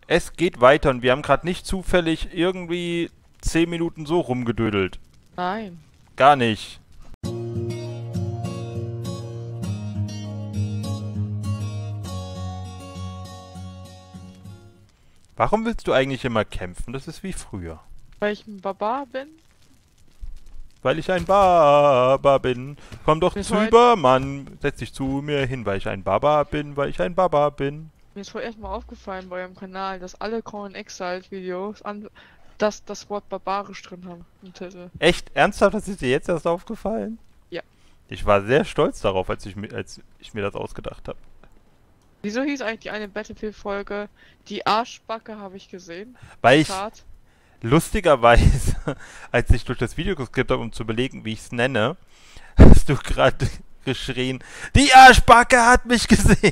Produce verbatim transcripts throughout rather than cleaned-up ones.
Es geht weiter und wir haben gerade nicht zufällig irgendwie zehn Minuten so rumgedödelt. Nein. Gar nicht. Warum willst du eigentlich immer kämpfen? Das ist wie früher. Weil ich ein Barbar bin? Weil ich ein Baba bin. Komm doch Mir ist zu heute, über, Mann. Setz dich zu mir hin, weil ich ein Baba bin, weil ich ein Baba bin. mir ist heute erstmal aufgefallen bei eurem Kanal, dass alle Conan Exiled Videos an, dass das Wort barbarisch drin haben im Titel. Echt? Ernsthaft? Das ist dir jetzt erst aufgefallen? Ja. Ich war sehr stolz darauf, als ich, mi- als ich mir das ausgedacht habe. Wieso hieß eigentlich die eine Battlefield-Folge? Die Arschbacke habe ich gesehen. Weil ich Zitat. lustigerweise, als ich durch das Video geskippt habe, um zu überlegen, wie ich es nenne, hast du gerade geschrien, die Arschbacke hat mich gesehen.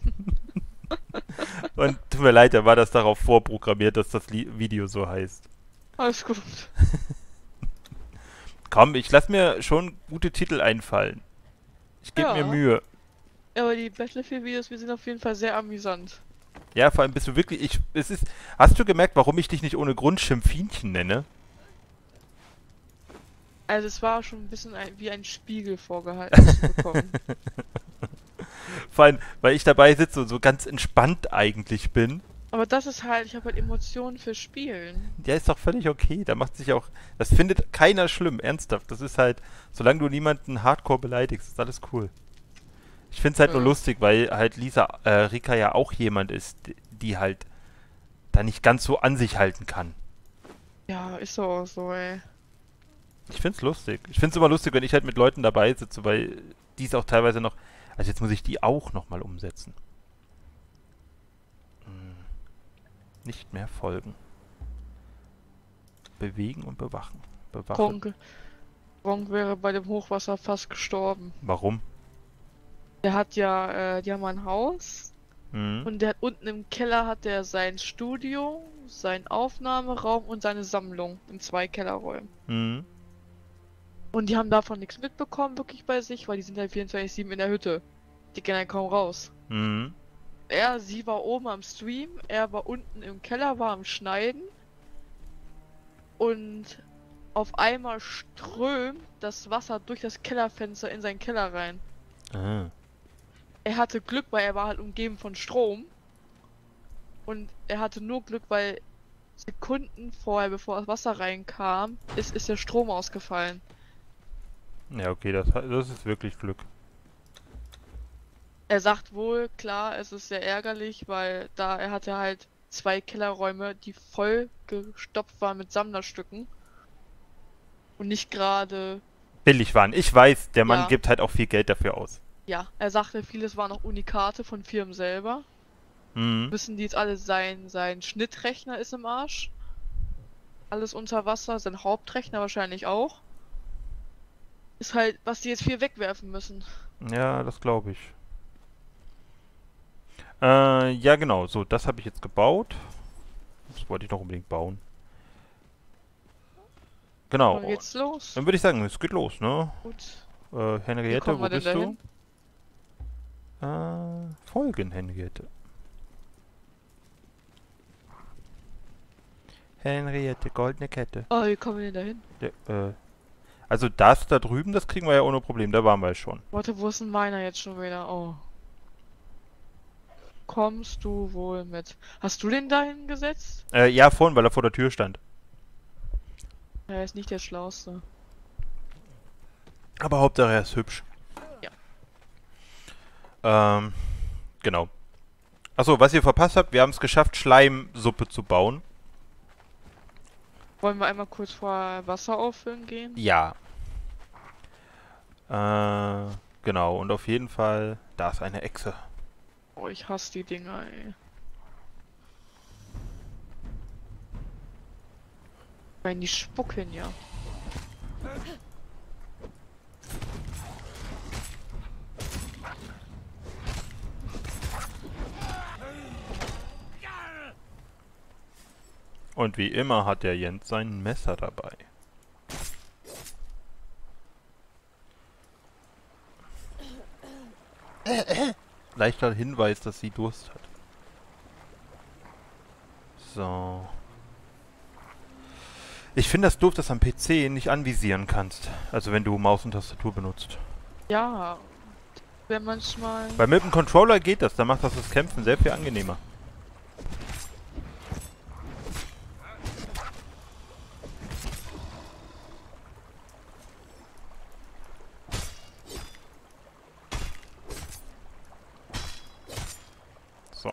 Und tut mir leid, da war das darauf vorprogrammiert, dass das Li Video so heißt. Alles gut. Komm, ich lass mir schon gute Titel einfallen. Ich gebe mir Ja. Mühe. Aber die Battlefield-Videos, wir sind auf jeden Fall sehr amüsant. Ja, vor allem bist du wirklich, ich, es ist, hast du gemerkt, warum ich dich nicht ohne Grund Schimpfinchen nenne? Also es war schon ein bisschen ein, wie ein Spiegel vorgehalten zu bekommen. Vor allem, weil ich dabei sitze und so ganz entspannt eigentlich bin. Aber das ist halt, ich habe halt Emotionen für Spielen. Ja, ist doch völlig okay. Da macht sich auch, das findet keiner schlimm, ernsthaft. Das ist halt, solange du niemanden hardcore beleidigst, ist alles cool. Ich find's halt nur Ja. lustig, weil halt Lisa, äh, Rika ja auch jemand ist, die, die halt da nicht ganz so an sich halten kann. Ja, ist doch auch so, ey. Ich find's lustig. Ich find's immer lustig, wenn ich halt mit Leuten dabei sitze, weil die es auch teilweise noch, also jetzt muss ich die auch nochmal umsetzen. Hm. Nicht mehr folgen. Bewegen und bewachen. Bewache. Gronk, Gronk wäre bei dem Hochwasser fast gestorben. Warum? Der hat ja, äh, die haben ein Haus Hm. und der hat unten im Keller hat der sein Studio, seinen Aufnahmeraum und seine Sammlung in zwei Kellerräumen. Hm. Und die haben davon nichts mitbekommen, wirklich bei sich, weil die sind halt vierundzwanzig sieben in der Hütte. Die gehen halt kaum raus. Hm. Er, sie war oben am Stream, er war unten im Keller, war am Schneiden. Und auf einmal strömt das Wasser durch das Kellerfenster in seinen Keller rein. Ah. Er hatte Glück, weil er war halt umgeben von Strom. Und er hatte nur Glück, weil Sekunden vorher, bevor das Wasser reinkam, ist, ist der Strom ausgefallen. Ja, okay, das, das ist wirklich Glück. Er sagt wohl, klar, es ist sehr ärgerlich, weil da er hatte halt zwei Kellerräume, die voll gestopft waren mit Sammlerstücken. Und nicht gerade, Billig waren. Ich weiß, der Mann ja, gibt halt auch viel Geld dafür aus. ja. Er sagte, vieles waren auch Unikate von Firmen selber. Mhm. Wissen die jetzt alle, sein, sein Schnittrechner ist im Arsch. Alles unter Wasser, sein Hauptrechner wahrscheinlich auch. Ist halt, was die jetzt viel wegwerfen müssen. Ja, das glaube ich. Äh, ja genau, so, das habe ich jetzt gebaut. Das wollte ich noch unbedingt bauen. Dann Genau. geht's los. Dann würde ich sagen, es geht los, ne? Gut. Äh, Wie Henriette, kommen wo wir denn bist dahin? du? Äh, folgen, Henriette. Henriette, goldene Kette. Oh, wie kommen wir denn dahin? Ja, äh, also das da drüben, das kriegen wir ja ohne Problem, da waren wir ja schon. Warte, wo ist denn meiner jetzt schon wieder? Oh. Kommst du wohl mit? Hast du den dahin gesetzt? Äh, ja, vorhin, weil er vor der Tür stand. Er ist nicht der Schlauste. Aber Hauptsache er ist hübsch. Ja. Ähm, genau. Achso, was ihr verpasst habt, wir haben es geschafft, Schleimsuppe zu bauen. Wollen wir einmal kurz vor Wasser auffüllen gehen? Ja. Äh, genau. Und auf jeden Fall, da ist eine Echse. Oh, ich hasse die Dinger, ey. Weil die spucken ja. Und wie immer hat der Jens sein Messer dabei. Leichter Hinweis, dass sie Durst hat. So. Ich finde das doof, dass du am P C nicht anvisieren kannst. Also wenn du Maus und Tastatur benutzt. Ja, wäre manchmal... Weil mit dem Controller geht das, da macht das das Kämpfen sehr viel angenehmer. So.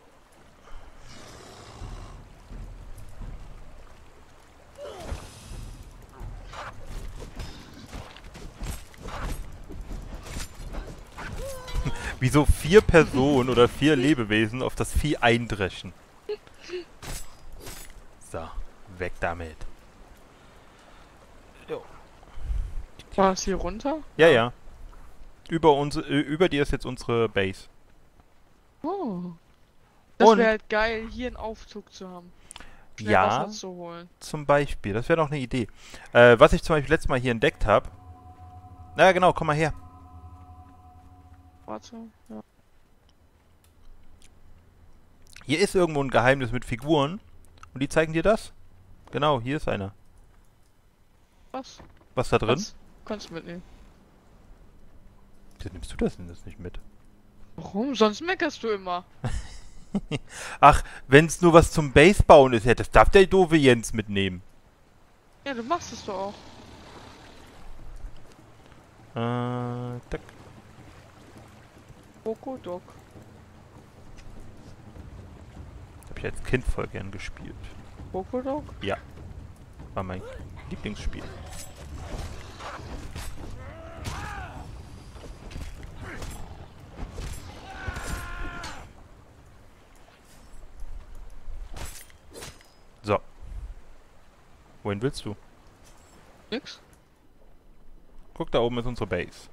Wie so vier Personen oder vier Lebewesen auf das Vieh eindreschen. So, weg damit. Jo. War es hier runter? Ja, ja. Über, uns, äh, über dir ist jetzt unsere Base. Oh. Das Und- wäre halt geil, hier einen Aufzug zu haben. Schnell Ja, Wasser zu holen. zum Beispiel. Das wäre doch eine Idee. Äh, was ich zum Beispiel letztes Mal hier entdeckt habe. Na genau, komm mal her. Warte. Ja. Hier ist irgendwo ein Geheimnis mit Figuren. Und die zeigen dir das? Genau, hier ist einer. Was? Was da drin? Kannst, kannst du mitnehmen. Wieso nimmst du das denn das nicht mit? Warum? Sonst meckerst du immer. Ach, wenn es nur was zum Base bauen ist, ja, das darf der doofe Jens mitnehmen. Ja, du machst es doch auch. Äh, tack. Bokodok. Hab ich als Kind voll gern gespielt. Bokodok? Ja. War mein Lieblingsspiel. So. Wohin willst du? Nix? Guck, da oben ist unsere Base.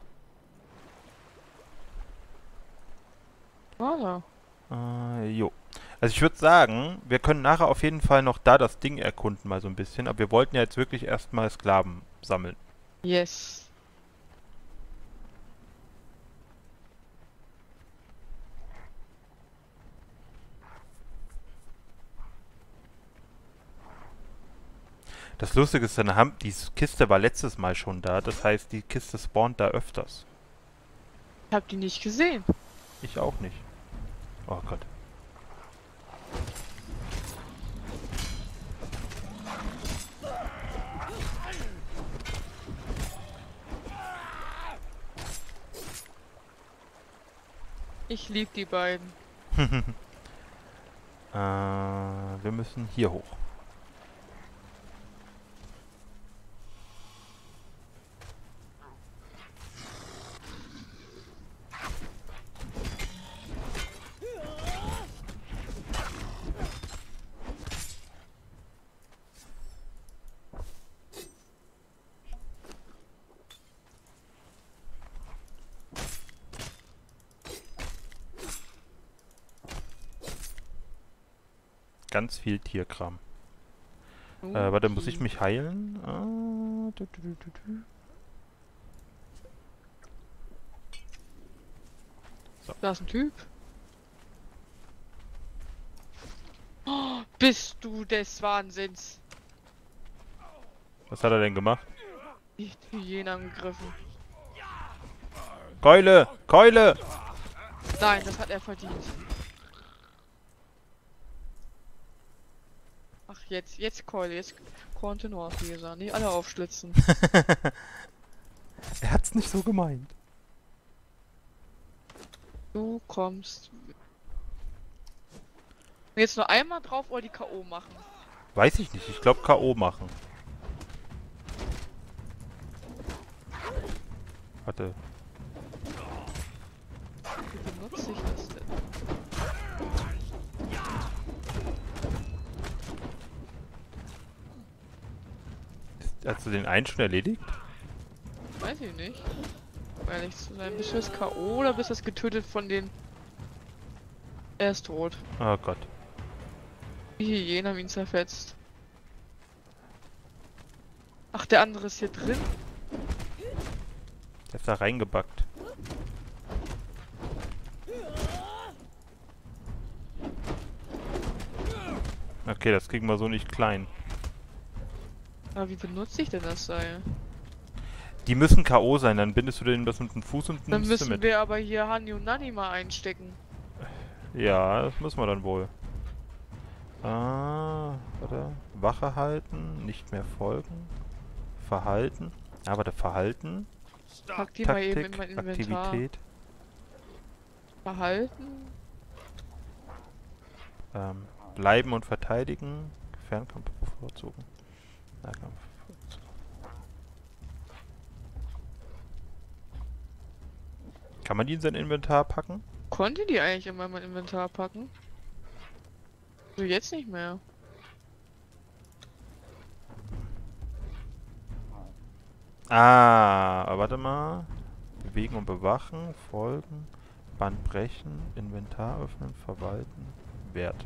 Ah, da. Äh, jo. Also ich würde sagen, wir können nachher auf jeden Fall noch da das Ding erkunden mal so ein bisschen. Aber wir wollten ja jetzt wirklich erstmal Sklaven sammeln. Yes. Das Lustige ist, dann haben, die Kiste war letztes Mal schon da. Das heißt, die Kiste spawnt da öfters. Ich hab die nicht gesehen. Ich auch nicht. Oh Gott. Ich lieb die beiden. äh, wir müssen hier hoch. Ganz viel Tierkram. Okay. Äh, warte, muss ich mich heilen? Ah, du, du, du, du, du. Da ist ein Typ. Oh, bist du des Wahnsinns? Was hat er denn gemacht? Die Hyäne angegriffen. Keule! Keule! Nein, das hat er verdient. Ach, jetzt, jetzt Keule, jetzt Kontinuas, wie gesagt. Nicht alle aufschlitzen. Er hat's nicht so gemeint. Du kommst. Jetzt nur einmal drauf oder die K O machen? Weiß ich nicht. Ich glaube K O machen. Warte. Wie benutze ich das denn? Hast du den einen schon erledigt? Weiß ich nicht. Um ehrlich zu sein. Bist du jetzt K O oder bist du jetzt getötet von den... Er ist tot. Oh Gott. Die Hyänen haben ihn zerfetzt. Ach, der andere ist hier drin? Der ist da reingebackt. Okay, das kriegen wir so nicht klein. Aber wie benutze ich denn das Seil? Die müssen K O sein, dann bindest du den das mit dem Fuß und Dann nimmst sie müssen mit. wir aber hier Hani und Nani mal einstecken. Ja, das müssen wir dann wohl. Ah, warte. Wache halten, nicht mehr folgen. Verhalten. Ah, warte, Verhalten. Pack die mal eben in Taktik, mein Inventar. Aktivität. Verhalten. Ähm, bleiben und verteidigen. Fernkampf bevorzugen. Nahkampf bevorzugen. Kann man die in sein Inventar packen? Konnte die eigentlich immer in mein Inventar packen? So jetzt nicht mehr. Ah, warte mal. Bewegen und bewachen, folgen, Band brechen, Inventar öffnen, verwalten, Werte.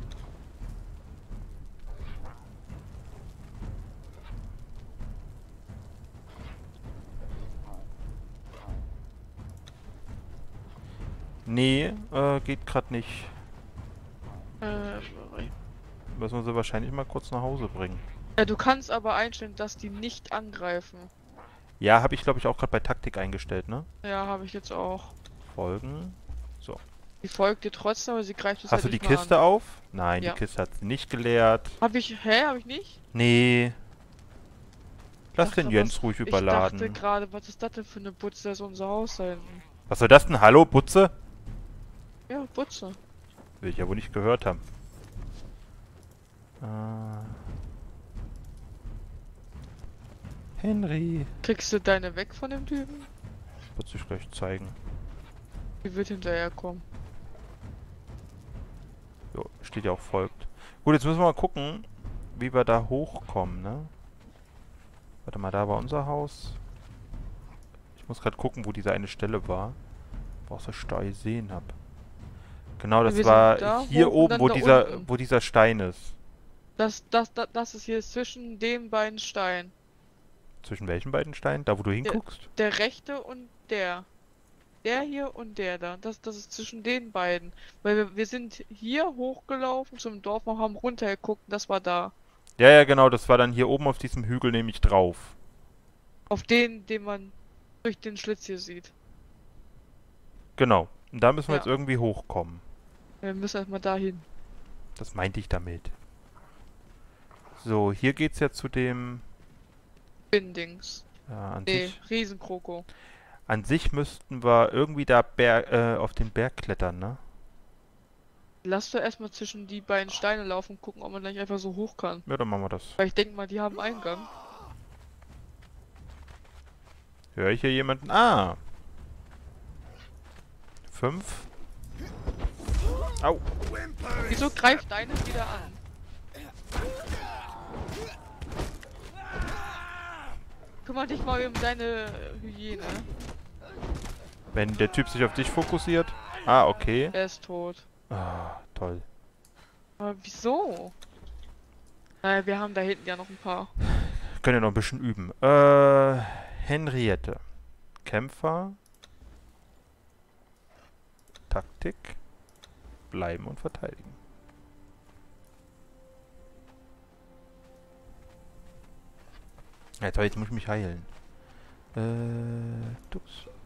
Nee, äh, geht gerade nicht. Äh, Müssen wir sie wahrscheinlich mal kurz nach Hause bringen. ja, du kannst aber einstellen, dass die nicht angreifen. Ja, habe ich glaube ich auch gerade bei Taktik eingestellt, ne? Ja, habe ich jetzt auch. Folgen. So. Die folgt dir trotzdem, aber sie greift es Hast halt du die nicht mehr Kiste an. auf? Nein, Ja. die Kiste hat sie nicht geleert. Hab ich. Hä? Hab ich nicht? Nee. Lass dachte, den Jens was- ruhig Ich überladen. dachte gerade, was ist das denn für eine Butze? Das ist unser Haus da hinten. Was soll das denn? Hallo, Butze? Ja, Butze. Will ich ja wohl nicht gehört haben. Ah. Henry. Kriegst du deine weg von dem Typen? Wird sich gleich zeigen. Die wird hinterherkommen. Jo, steht ja auch folgt. Gut, jetzt müssen wir mal gucken, wie wir da hochkommen, ne? Warte mal, da war unser Haus. Ich muss gerade gucken, wo diese eine Stelle war. Wo ich so Stein gesehen habe. Genau, das Wir sind war da hier hoch und oben, dann wo da dieser, unten. wo dieser Stein ist. Das, das, das, das ist hier zwischen den beiden Steinen. Zwischen welchen beiden Steinen? Da, wo du hinguckst? Der rechte und der. Der hier und der da. Das, das ist zwischen den beiden. Weil wir, wir sind hier hochgelaufen zum Dorf und haben runtergeguckt und das war da. Ja, ja, genau, das war dann hier oben auf diesem Hügel nämlich drauf. Auf den, den man durch den Schlitz hier sieht. Genau. Und da müssen wir Ja. jetzt irgendwie hochkommen. Wir müssen erstmal dahin. Das meinte ich damit. So, hier geht's ja zu dem... Bindings. Ja, an Nee, sich... Riesenkroko. An sich müssten wir irgendwie da Berg, äh, auf den Berg klettern, ne? Lass doch erstmal zwischen die beiden Steine laufen und gucken, ob man gleich einfach so hoch kann. Ja, dann machen wir das. Weil ich denke mal, die haben Eingang. Höre ich hier jemanden? Ah! Fünf. Au! Wieso greift deine wieder an? Kümmer dich mal um deine Hygiene. Wenn der Typ sich auf dich fokussiert. Ah, okay. Er ist tot. Ah, toll. Aber wieso? Naja, wir haben da hinten ja noch ein paar. Können ja noch ein bisschen üben. Äh, Henriette. Kämpfer. Taktik. Bleiben und verteidigen. Ja, toll, jetzt muss ich mich heilen. Äh, Dux.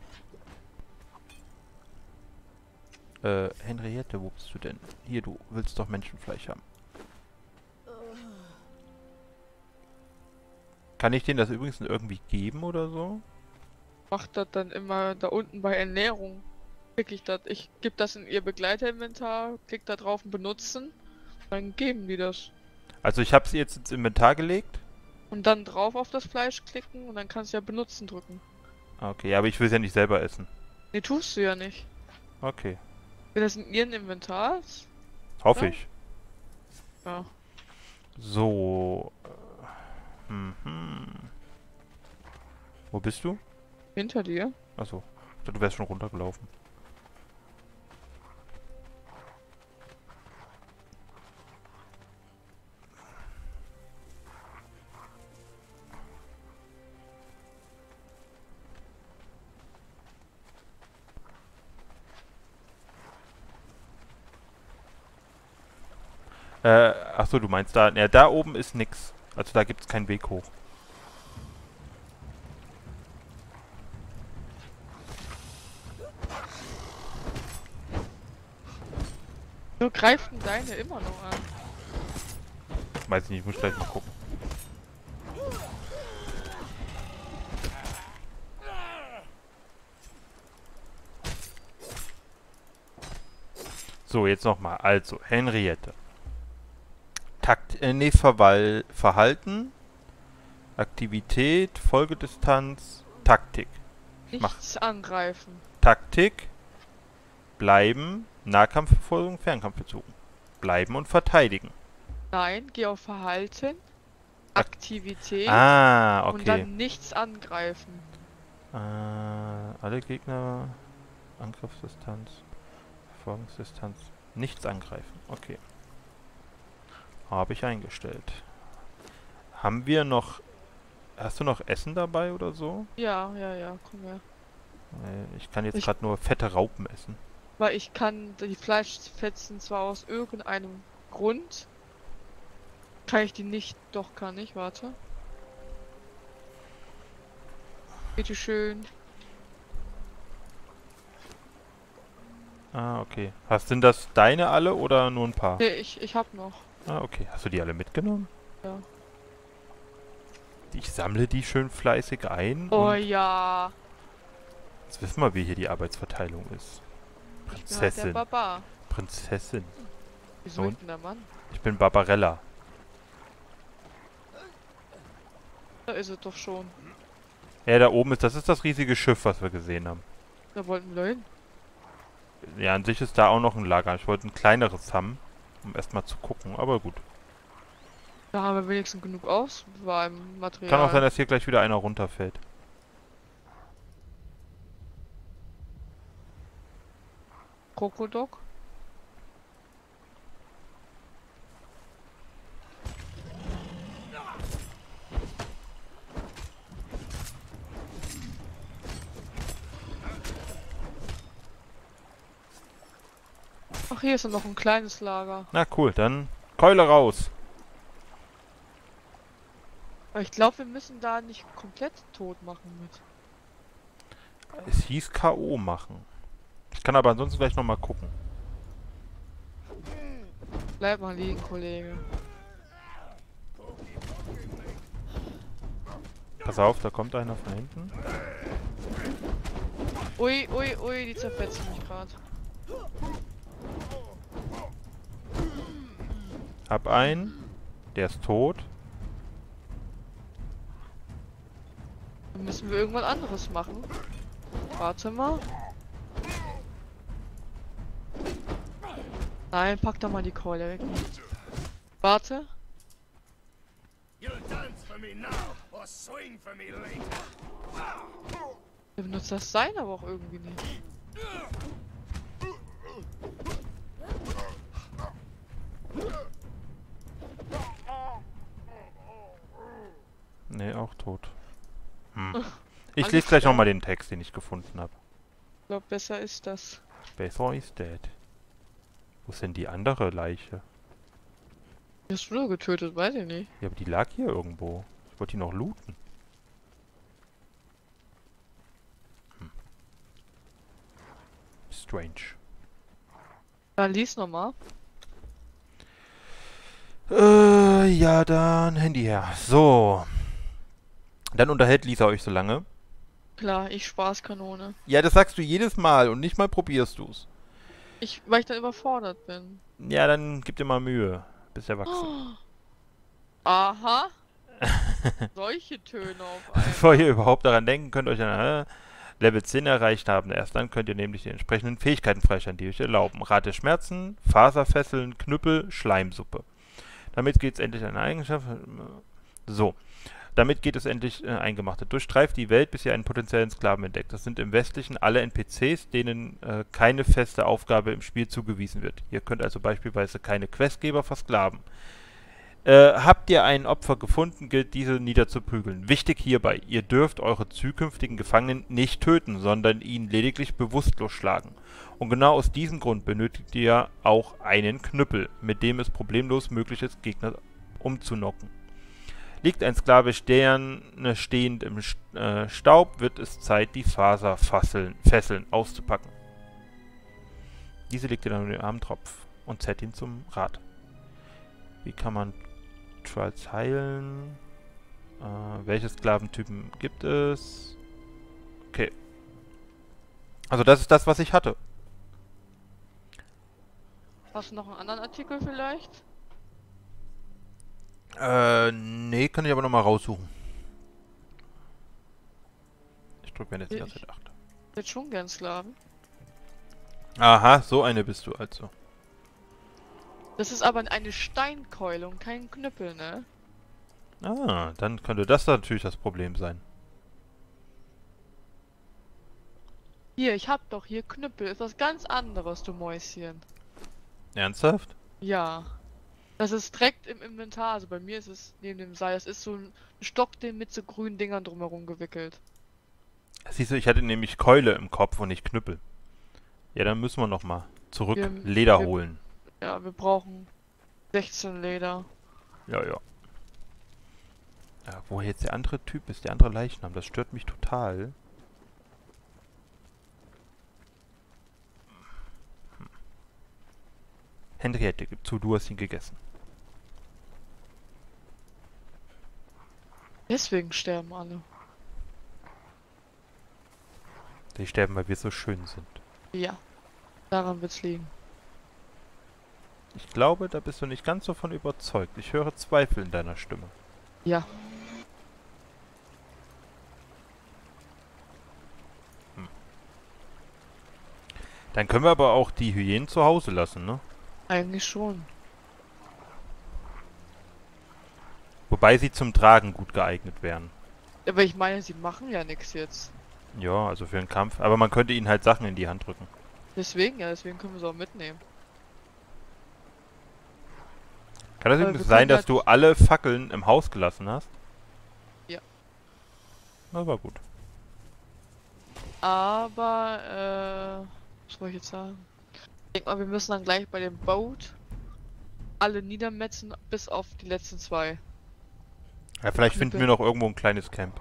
Äh, Henriette, wo bist du denn? Hier, du willst doch Menschenfleisch haben. Kann ich denen das übrigens irgendwie geben oder so? Macht das dann immer da unten bei Ernährung. Klick ich das. Ich gebe das in ihr Begleiterinventar, klick da drauf und benutzen. Dann geben die das. Also ich habe sie jetzt ins Inventar gelegt. Und dann drauf auf das Fleisch klicken und dann kannst du ja benutzen drücken. Okay, aber ich will es ja nicht selber essen. Nee, tust du ja nicht. Okay, Wenn das in ihrem Inventar ist, hoffe Ja. ich. ja. So. äh, Mhm. Wo bist du? Hinter dir. Achso, ich dachte, du wärst schon runtergelaufen. Äh, Achso, du meinst da... Ja, da oben ist nix. Also da gibt's keinen Weg hoch. So greift denn deine immer noch an. Weiß ich nicht, ich muss gleich mal gucken. So, jetzt nochmal. Also, Henriette. Takt, äh, nee, Verwal Verhalten, Aktivität, Folgedistanz, Taktik. Nichts angreifen. Taktik, bleiben, Nahkampfverfolgung, Fernkampfbezug. Bleiben und verteidigen. Nein, geh auf Verhalten, Aktivität Ah, okay. und dann nichts angreifen. Äh, alle Gegner, Angriffsdistanz, Verfolgungsdistanz, nichts angreifen. Okay. Habe ich eingestellt. Haben wir noch... Hast du noch Essen dabei oder so? Ja, ja, ja, komm her. Ich kann jetzt Ich- gerade nur fette Raupen essen. Weil ich kann die Fleischfetzen zwar aus irgendeinem Grund. Kann ich die nicht. Doch, kann ich, warte. Bitte schön. Ah, okay. Hast, sind das deine alle oder nur ein paar? Nee, ich, ich hab noch. Ah, okay. Hast du die alle mitgenommen? Ja. Ich sammle die schön fleißig ein. Oh und ja. jetzt wissen wir, wie hier die Arbeitsverteilung ist. Ich bin halt der Prinzessin. Barbar. Prinzessin. Wieso Und? ist denn der Mann? Ich bin Barbarella. Da ist er doch schon. Ja, da oben ist, das ist das riesige Schiff, was wir gesehen haben. Da wollten wir hin. Ja, an sich ist da auch noch ein Lager. Ich wollte ein kleineres haben, um erstmal zu gucken, aber gut. Da haben wir wenigstens genug Auswahlmaterial. Kann auch sein, dass hier gleich wieder einer runterfällt. Krokodok. Ach, hier ist noch ein kleines Lager. Na cool, dann Keule raus. Aber ich glaube, wir müssen da nicht komplett tot machen mit. Es hieß K O machen. Ich kann aber ansonsten gleich nochmal gucken. Bleib mal liegen, Kollege. Pass auf, da kommt einer von hinten. Ui, ui, ui, die zerfetzen mich gerade. Hab einen. Der ist tot. Dann müssen wir irgendwas anderes machen. Warte mal. Nein, pack da mal die Keule weg. Warte. Der benutzt das Sein aber auch irgendwie nicht. Nee, auch tot. Hm. Ich Alles lese gleich klar. nochmal den Text, den ich gefunden habe. Ich glaube, besser ist das. Besser is dead. Wo ist denn die andere Leiche? Die hast du nur getötet, weiß ich nicht. Ja, aber die lag hier irgendwo. Ich wollte die noch looten. Hm. Strange. Dann lies nochmal. Äh, ja, dann Handy her. So. Dann unterhält Lisa euch so lange. Klar, ich Spaßkanone. Ja, das sagst du jedes Mal und nicht mal probierst du's. Ich, weil ich dann überfordert bin. Ja, dann gib dir mal Mühe. Bist erwachsen. Oh. Aha. Solche Töne auf einmal. Bevor ihr überhaupt daran denken könnt, euch an äh, Level zehn erreicht haben. Erst dann könnt ihr nämlich die entsprechenden Fähigkeiten freischalten, die euch erlauben. Rate Schmerzen, Faserfesseln, Knüppel, Schleimsuppe. Damit geht's endlich an eine Eigenschaft. So. Damit geht es endlich äh, eingemachtet. Durchstreift die Welt, bis ihr einen potenziellen Sklaven entdeckt. Das sind im Westlichen alle N P Cs, denen äh, keine feste Aufgabe im Spiel zugewiesen wird. Ihr könnt also beispielsweise keine Questgeber versklaven. Äh, habt ihr ein Opfer gefunden, gilt diese niederzuprügeln. Wichtig hierbei, ihr dürft eure zukünftigen Gefangenen nicht töten, sondern ihn lediglich bewusstlos schlagen. Und genau aus diesem Grund benötigt ihr auch einen Knüppel, mit dem es problemlos möglich ist, Gegner umzunocken. Liegt ein Sklave stehen, stehend im äh, Staub, wird es Zeit, die Faserfesseln Fesseln auszupacken. Diese legt ihr dann in den Armtropf und zerrt ihn zum Rad. Wie kann man Trials heilen? Äh, welche Sklaventypen gibt es? Okay. Also das ist das, was ich hatte. Hast du noch einen anderen Artikel vielleicht? Äh, nee, kann ich aber nochmal raussuchen. Ich drücke mir jetzt die ganze Zeit acht. Ich hätte schon gern Sklaven. Aha, so eine bist du also. Das ist aber eine Steinkeule und kein Knüppel, ne? Ah, dann könnte das natürlich das Problem sein. Hier, ich hab doch hier Knüppel. Ist was ganz anderes, du Mäuschen. Ernsthaft? Ja. Das ist direkt im Inventar. Also bei mir ist es neben dem Seil. Es ist so ein Stock, den mit so grünen Dingern drumherum gewickelt. Siehst du, ich hatte nämlich Keule im Kopf und nicht Knüppel. Ja, dann müssen wir nochmal zurück Wir, Leder wir, holen. Ja, wir brauchen sechzehn Leder. Ja, ja. Ja, wo jetzt der andere Typ ist, der andere Leichnam, das stört mich total. Hm. Henriette, gib zu, du hast ihn gegessen. Deswegen sterben alle. Die sterben, weil wir so schön sind. Ja, daran wird's liegen. Ich glaube, da bist du nicht ganz so von überzeugt. Ich höre Zweifel in deiner Stimme. Ja. Hm. Dann können wir aber auch die Hyänen zu Hause lassen, ne? Eigentlich schon. Wobei sie zum Tragen gut geeignet wären. Aber ich meine, sie machen ja nichts jetzt. Ja, also für einen Kampf. Aber man könnte ihnen halt Sachen in die Hand drücken. Deswegen, ja, deswegen können wir sie auch mitnehmen. Kann das Aber übrigens wir sein, können dass halt- du alle Fackeln im Haus gelassen hast? Ja. Das war gut. Aber, äh, was wollte ich jetzt sagen? Ich denke mal, wir müssen dann gleich bei dem Boot alle niedermetzen, bis auf die letzten zwei. Ja, vielleicht Knüppel. finden wir noch irgendwo ein kleines Camp.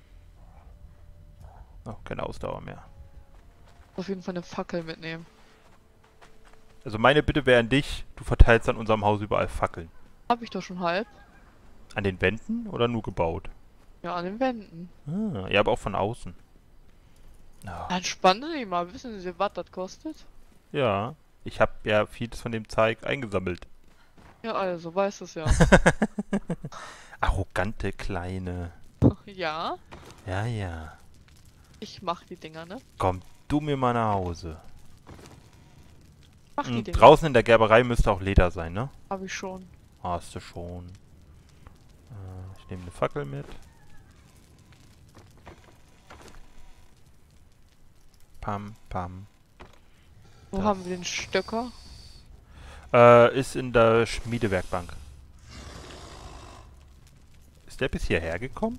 Oh, keine Ausdauer mehr. Auf jeden Fall eine Fackel mitnehmen. Also meine Bitte wäre an dich, du verteilst an unserem Haus überall Fackeln. Hab ich doch schon halb. An den Wänden oder nur gebaut? Ja, an den Wänden. Ah, ja, aber auch von außen. Oh. Dann spannen Sie mal. Wissen Sie, was das kostet? Ja, ich habe ja vieles von dem Zeug eingesammelt. Ja, also, weiß es ja. Arrogante Kleine. Ja, Ja, ja. ich mach die Dinger, ne? Komm du mir mal nach Hause. Mach die Hm, Dinger. draußen in der Gerberei müsste auch Leder sein, ne? Hab ich schon. Hast du schon. Äh, ich nehme eine Fackel mit. Pam, pam. Wo Das- haben wir den Stöcker? Äh, ist in der Schmiedewerkbank. Ist der bis hierher gekommen?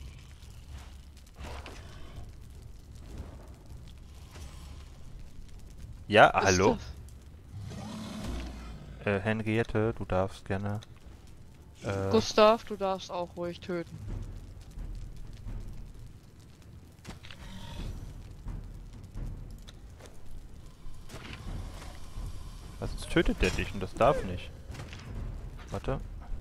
Ja, Was ist hallo? Äh, Henriette, du darfst gerne. das? Äh, Gustav, du darfst auch ruhig töten. was tötet der dich und das darf nicht. Warte.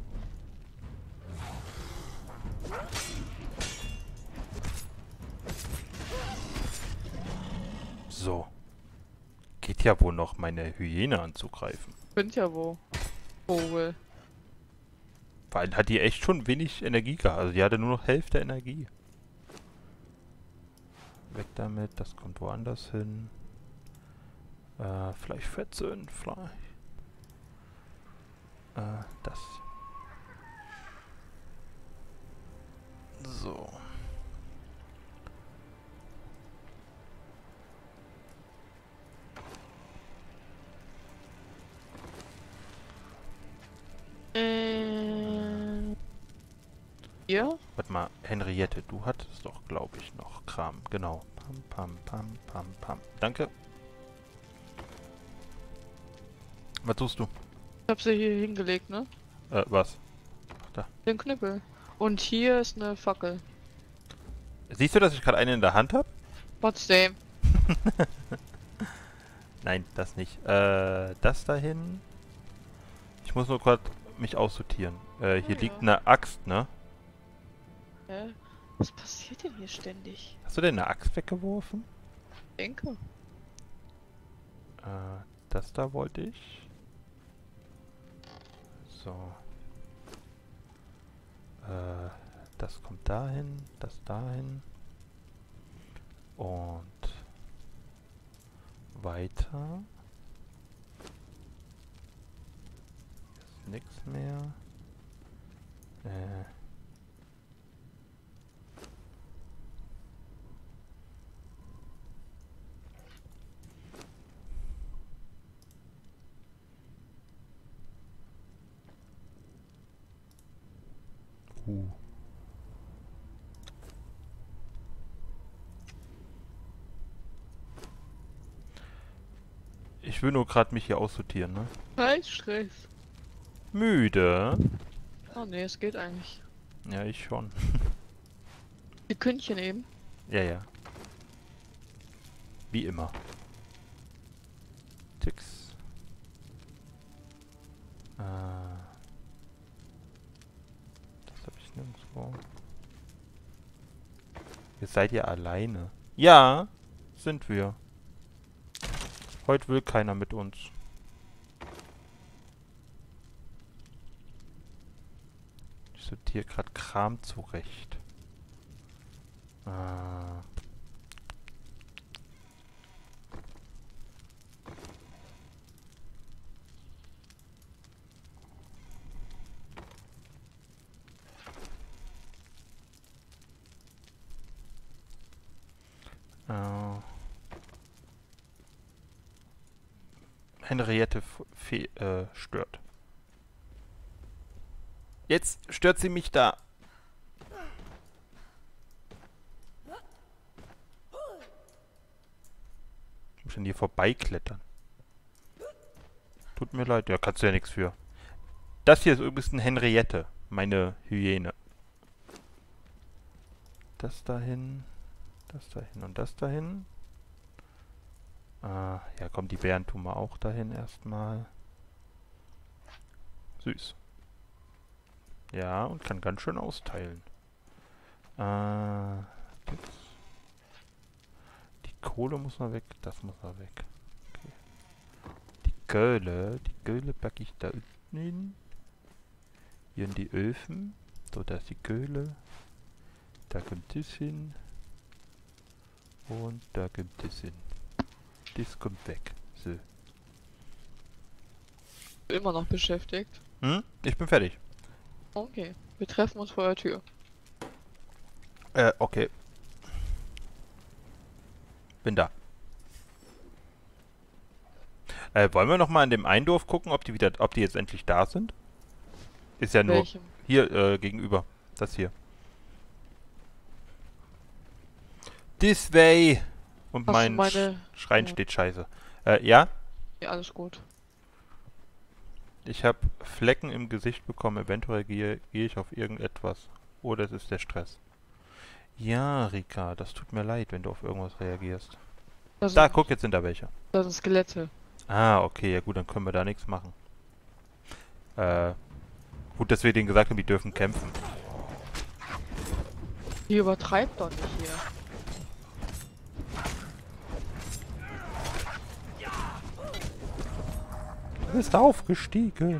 So. Geht ja wohl noch, meine Hyäne anzugreifen. Sind ja wo. Vogel. Weil hat die echt schon wenig Energie gehabt. Also die hatte nur noch Hälfte Energie. Weg damit, das kommt woanders hin. Äh, Fleischfetzen, Fleisch. Äh, das. So. Äh, Hier? Warte mal, Henriette, du hattest doch, glaube ich, noch Kram. Genau. Pam, pam, pam, pam, pam. Danke. Was tust du? Ich hab sie hier hingelegt, ne? Äh, was? Da. Den Knüppel. Und hier ist eine Fackel. Siehst du, dass ich gerade eine in der Hand habe? Trotzdem. Nein, das nicht. Äh, das dahin. Ich muss nur gerade mich aussortieren. Äh, hier Ah, liegt ja. eine Axt, ne? Hä? Was passiert denn hier ständig? Hast du denn eine Axt weggeworfen? Ich denke. Äh, das da wollte ich. So. Äh, das kommt dahin, das dahin. Und weiter. Ist nichts mehr. Äh. Uh. Ich will nur gerade mich hier aussortieren, ne? Kein Stress. Müde? Oh ne, es geht eigentlich. Ja, ich schon. Die Kündchen eben. Ja, ja. Wie immer. Tix. Äh. Das habe ich nirgendwo. Jetzt seid ihr alleine. Ja, sind wir. Heute will keiner mit uns. Ich sortiere gerade Kram zurecht. Äh. Äh. Henriette f- fe äh, stört. Jetzt stört sie mich da. Ich muss an hier vorbeiklettern. Tut mir leid, ja, kannst du ja nichts für. Das hier ist übrigens eine Henriette, meine Hyäne. Das dahin, das dahin und das dahin. Ah, ja komm, die Bären tun wir auch dahin erstmal. Süß. Ja, und kann ganz schön austeilen. Äh, jetzt. Die Kohle muss mal weg, das muss mal weg. Okay. Die Köhle, die Köhle packe ich da unten hin. Hier in die Öfen. So, da ist die Köhle. Da kommt das hin. Und da kommt das hin. Das kommt weg. So. Immer noch beschäftigt. Hm? Ich bin fertig. Okay. Wir treffen uns vor der Tür. Äh, okay. Bin da. Äh, wollen wir noch mal in dem Eindorf gucken, ob die wieder, ob die jetzt endlich da sind? Ist ja nur Welchem? hier äh, gegenüber. Das hier. This way. Und Hast du mein meine- Sch Schrein Ja. steht scheiße. Äh, ja? Ja, alles gut. Ich habe Flecken im Gesicht bekommen. Eventuell gehe, gehe ich auf irgendetwas. Oder es ist der Stress. Ja, Rika, das tut mir leid, wenn du auf irgendwas reagierst. Das Da, sind, guck, jetzt sind da welche. das sind Skelette. Ah, okay, ja gut, dann können wir da nichts machen. Äh, gut, dass wir denen gesagt haben, die dürfen kämpfen. Die übertreibt doch nicht hier. Du bist aufgestiegen.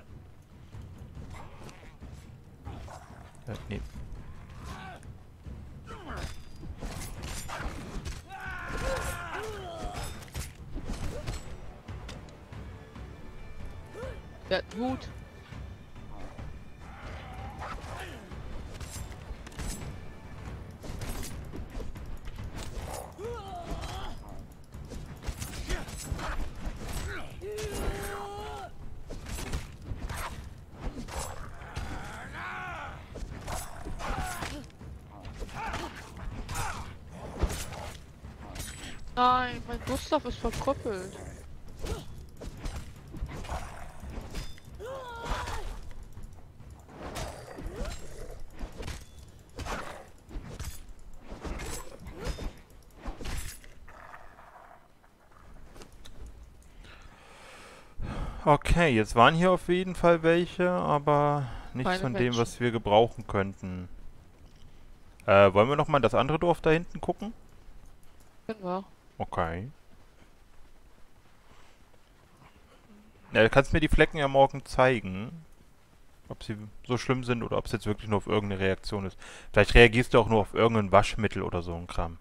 Äh, nee. Der hat einen Hut. Nein, mein Gustav ist verkrüppelt. Okay, jetzt waren hier auf jeden Fall welche, aber nichts Keine von dem, Menschen. was wir gebrauchen könnten. Äh, wollen wir nochmal das andere Dorf da hinten gucken? Genau. Okay. Ja, du kannst mir die Flecken ja morgen zeigen. Ob sie so schlimm sind oder ob es jetzt wirklich nur auf irgendeine Reaktion ist. Vielleicht reagierst du auch nur auf irgendein Waschmittel oder so ein Kram.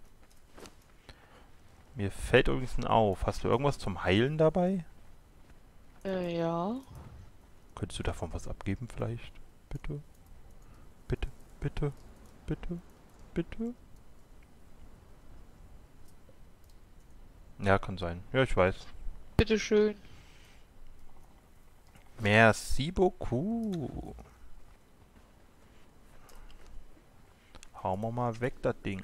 Mir fällt übrigens ein auf. Hast du irgendwas zum Heilen dabei? Äh, ja. Könntest du davon was abgeben vielleicht? Bitte? Bitte? Bitte? Bitte? Bitte? Ja, kann sein. Ja, ich weiß. Bitteschön. Merci beaucoup. Hauen wir mal weg, das Ding.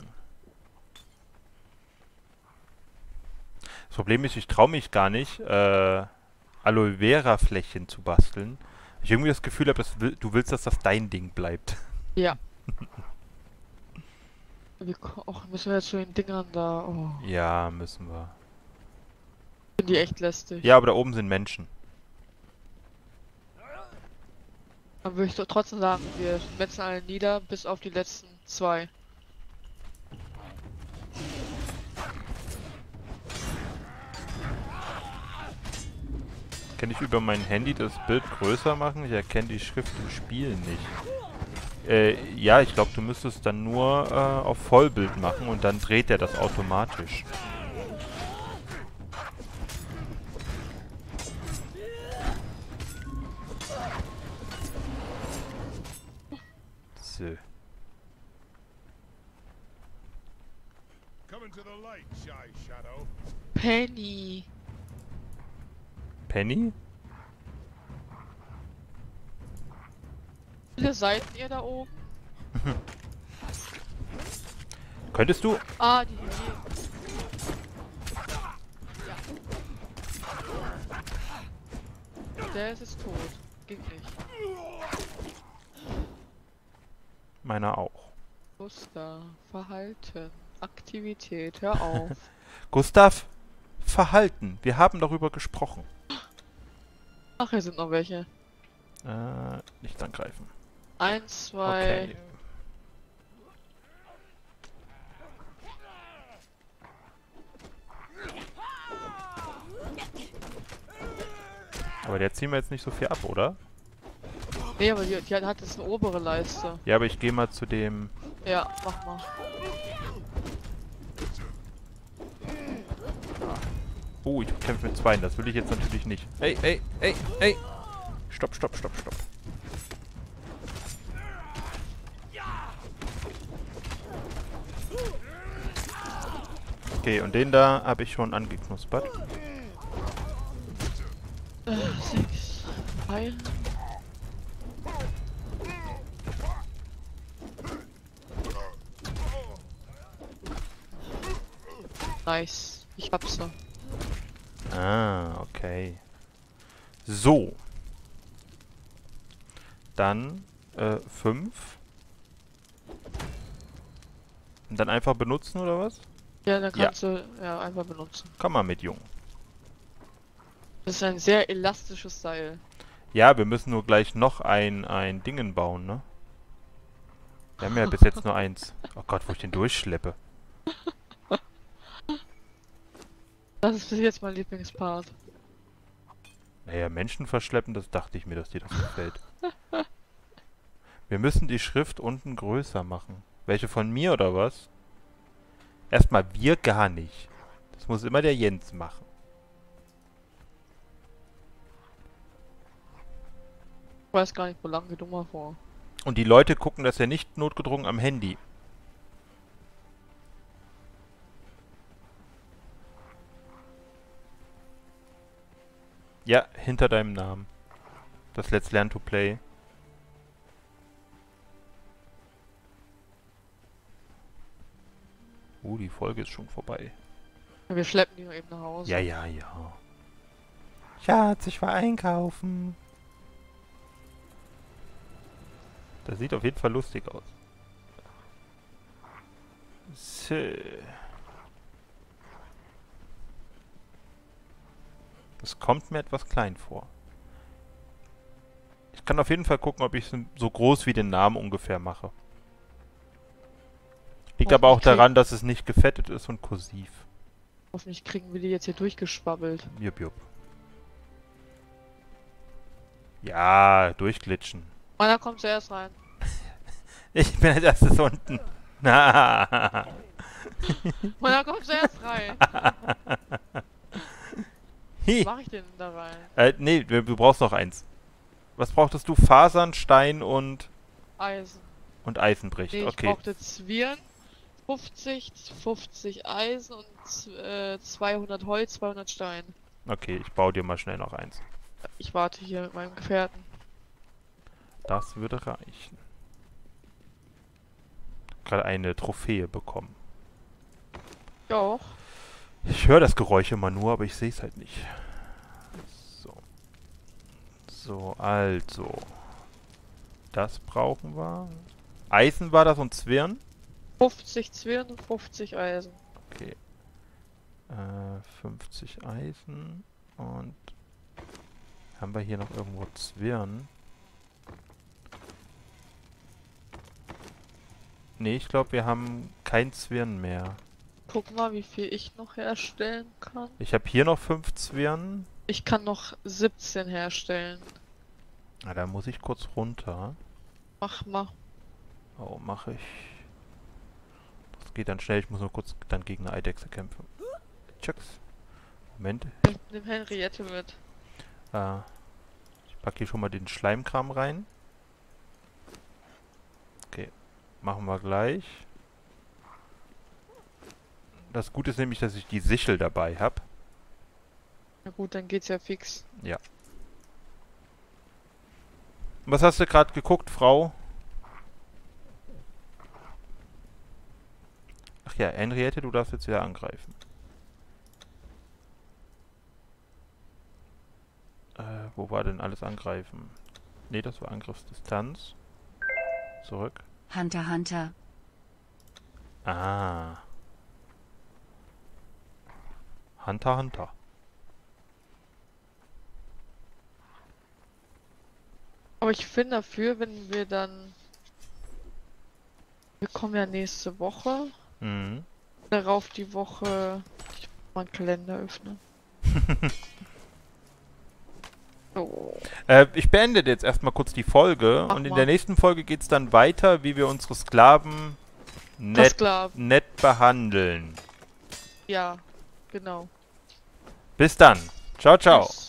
Das Problem ist, ich traue mich gar nicht, äh, Aloe Vera Fläschchen zu basteln. Ich irgendwie das Gefühl habe, dass will, du willst, dass das dein Ding bleibt. Ja. Wir ko- Och, müssen wir jetzt zu den Dingern da. Oh, Ja, müssen wir. sind die echt lästig. Ja, aber da oben sind Menschen. Dann würde ich doch trotzdem sagen, wir metzen alle nieder, bis auf die letzten zwei. Kann ich über mein Handy das Bild größer machen? Ich erkenne die Schrift im Spiel nicht. Äh, ja, ich glaube, du müsstest dann nur äh, auf Vollbild machen und dann dreht er das automatisch. So. Coming to the light, shy shadow. Penny. Penny? Wie viele Seiten ihr da oben? Könntest du... Ah, die hier. Ja. Der ist jetzt tot. Ging nicht. Meiner auch. Gustav, Verhalten, Aktivität, hör auf. Gustav, Verhalten. Wir haben darüber gesprochen. Ach, hier sind noch welche. Äh, nicht angreifen. Eins, zwei. Okay. Aber der ziehen wir jetzt nicht so viel ab, oder? Nee, aber die, die hat jetzt eine obere Leiste. Ja, aber ich gehe mal zu dem... Ja, mach mal. Oh, ich kämpfe mit Zweien. Das will ich jetzt natürlich nicht. Ey, ey, ey, ey! Stopp, stopp, stopp, stopp. Okay, und den da habe ich schon angeknuspert. Äh, sechs. Pfeil. Nice. Ich hab's so. Ah, okay. So. Dann äh, fünf. Und dann einfach benutzen, oder was? Ja, dann Ja. kannst du ja einfach benutzen. Komm mal mit, Jung. Das ist ein sehr elastisches Seil. Ja, wir müssen nur gleich noch ein, ein Dingen bauen, ne? Wir haben ja bis jetzt nur eins. Oh Gott, wo ich den durchschleppe. Das ist bis jetzt mein Lieblingspart. Naja, Menschen verschleppen, das dachte ich mir, dass dir das gefällt. Wir müssen die Schrift unten größer machen. Welche von mir oder was? Erstmal wir gar nicht. Das muss immer der Jens machen. Ich weiß gar nicht, wo lange du mal vor. Und die Leute gucken das ja nicht notgedrungen am Handy. Ja, hinter deinem Namen. Das Let's Learn to Play. Uh, die Folge ist schon vorbei. Wir schleppen die nur eben nach Hause. Ja, ja, ja. Schatz, ich war einkaufen. Das sieht auf jeden Fall lustig aus. So. Das kommt mir etwas klein vor. Ich kann auf jeden Fall gucken, ob ich es so groß wie den Namen ungefähr mache. Liegt aber auch daran, dass es nicht gefettet ist und kursiv. Hoffentlich kriegen wir die jetzt hier durchgeschwabbelt. Jupp, jupp. Ja, durchglitschen. Meiner kommt zuerst rein. Ich bin als erstes unten. Na. Meiner kommt zuerst rein. Hi. Was mache ich denn da rein? Äh, nee, du, du brauchst noch eins. Was brauchtest du? Fasern, Stein und... Eisen. Und Eisenbricht, Nee, ich okay. brauchte Zwirn, fünfzig, fünfzig Eisen und äh, zweihundert Holz, zweihundert Stein. Okay, ich baue dir mal schnell noch eins. Ich warte hier mit meinem Gefährten. Das würde reichen. Gerade eine Trophäe bekommen. Ja auch. Ich höre das Geräusch immer nur, aber ich sehe es halt nicht. So. So, also. Das brauchen wir. Eisen war das und Zwirn? fünfzig Zwirn und fünfzig Eisen. Okay. Äh, fünfzig Eisen und... Haben wir hier noch irgendwo Zwirn? Nee, ich glaube, wir haben kein Zwirn mehr. Guck mal, wie viel ich noch herstellen kann. Ich habe hier noch fünf Zwirn. Ich kann noch siebzehn herstellen. Na, da muss ich kurz runter. Mach mal. Oh, mache ich. Das geht dann schnell. Ich muss nur kurz dann gegen eine Eidechse kämpfen. Tschüss. Moment. Nimm Henriette mit. Äh, ich packe hier schon mal den Schleimkram rein. Okay. Machen wir gleich. Das Gute ist nämlich, dass ich die Sichel dabei habe. Na gut, dann geht's ja fix. Ja. Was hast du gerade geguckt, Frau? Ach ja, Henriette, du darfst jetzt wieder angreifen. Äh, wo war denn alles angreifen? Ne, das war Angriffsdistanz. Zurück. Hunter, Hunter. Ah. Hunter, Hunter. Aber ich bin dafür, wenn wir dann... Wir kommen ja nächste Woche. Mhm. Darauf die Woche... Ich muss mal einen Kalender öffnen. So. Äh, ich beende jetzt erstmal kurz die Folge Mach und in mal. der nächsten Folge geht es dann weiter, wie wir unsere Sklaven nett, Versklaven. nett behandeln. Ja, genau. Bis dann. Ciao, ciao. Tschüss.